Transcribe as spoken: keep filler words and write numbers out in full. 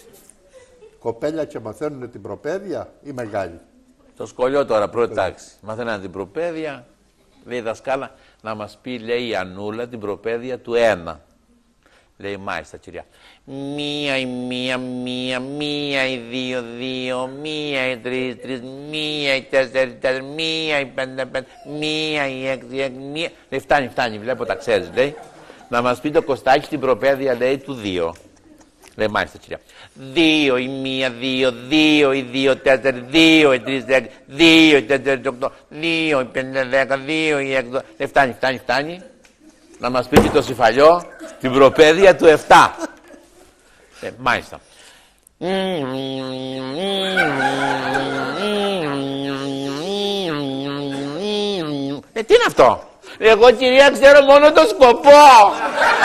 Κοπέλια και μαθαίνουν την προπαίδεια ή μεγάλη. Το σχολείο τώρα, πρώτη τάξη. Μαθαίνανε την προπαίδεια. Λέει η δασκάλα να μας πει, λέει η Ανούλα, την προπαίδεια του ένα. Λέει μάλιστα, κυρία. Μία η μία, μία, μία η δύο, δύο, μία η τρεις, τρεις, μία η τέσσερις, τέσσερις, μία η πέντε, πέντε, μία η έξι, έξι, μία. Λέει φτάνει, φτάνει, βλέπω τα ξέρεις, λέει. Να μας πει το Κωστάκι την προπαίδεια, λέει, του δύο. Λέει μάλιστα, κυρία. Δύο η μία, δύο, δύο η δύο, τέσσερις, δύο η τρεις, έξι, δύο η τέσσερις, οκτώ, δύο η πέντε, δέκα, δύο η έξι. Λέει φτάνει, φτάνει, φτάνει. Να μας πει το Συφαλιό την προπαίδεια του επτά. Ε, μάλιστα. Ε, τι είναι αυτό. Εγώ, κυρία, ξέρω μόνο το σκοπό.